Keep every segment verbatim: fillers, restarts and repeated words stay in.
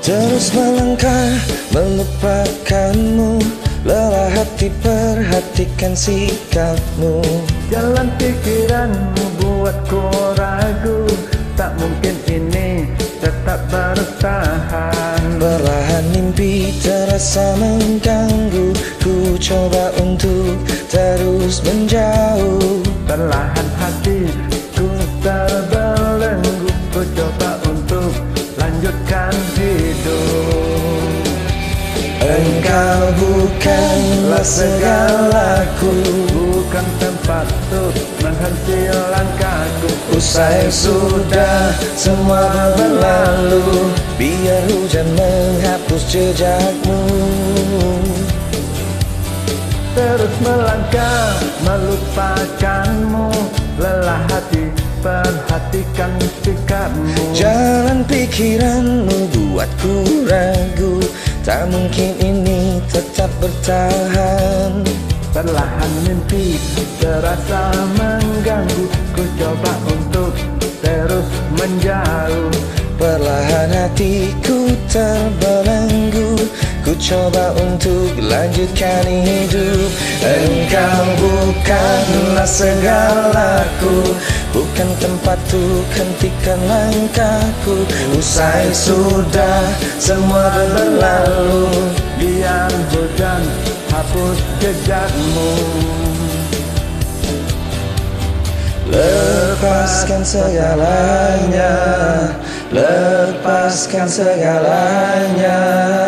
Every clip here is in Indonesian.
Terus melangkah melupakanmu, lelah hati perhatikan sikapmu. Jalan pikiranmu buatku ragu, tak mungkin ini tetap bertahan. Perlahan mimpi terasa mengganggu, ku coba untuk terus menjauh. Perlahan hatiku terbelenggu, ku coba untuk lanjutkan hidup. Engkau bukanlah segalaku, bukan tempat untuk menghenti langkahku. Usai sudah semua berlalu, biar hujan menghapus jejakmu. Terus melangkah melupakanmu, lelah hati perhatikan sikapmu. Jalan pikiranmu buatku ragu, tak mungkin ini tetap bertahan. Perlahan mimpi terasa mengganggu, ku coba untuk terus menjauh. Perlahan hatiku terbelenggu, ku coba untuk lanjutkan hidup. Engkau bukanlah segalaku, bukan tempat untuk hentikan langkahku. Usai sudah semua berlalu, biar hujan hapus jejakmu. Lepaskan segalanya, lepaskan segalanya.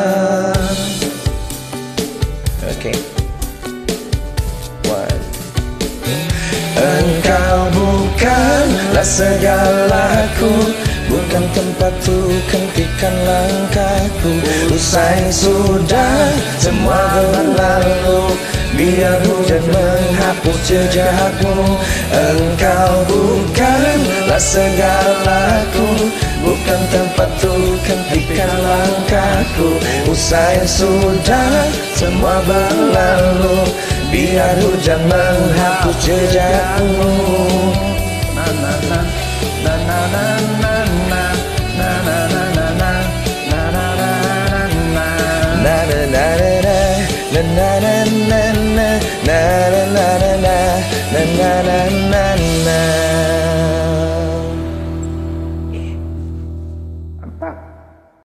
Oke, okay. One. Engkau bukanlah segalaku, bukan tempat untuk hentikan langkahku. Usai sudah semua berlalu, biar hujan menghapus jejakmu. Engkau bukanlah segalaku, bukan tempat untuk hentikan langkahku. Usai sudah semua berlalu, biar hujan menghapus jejakmu. Na na na na na na na na na na na na na na na na na Na na na na na na na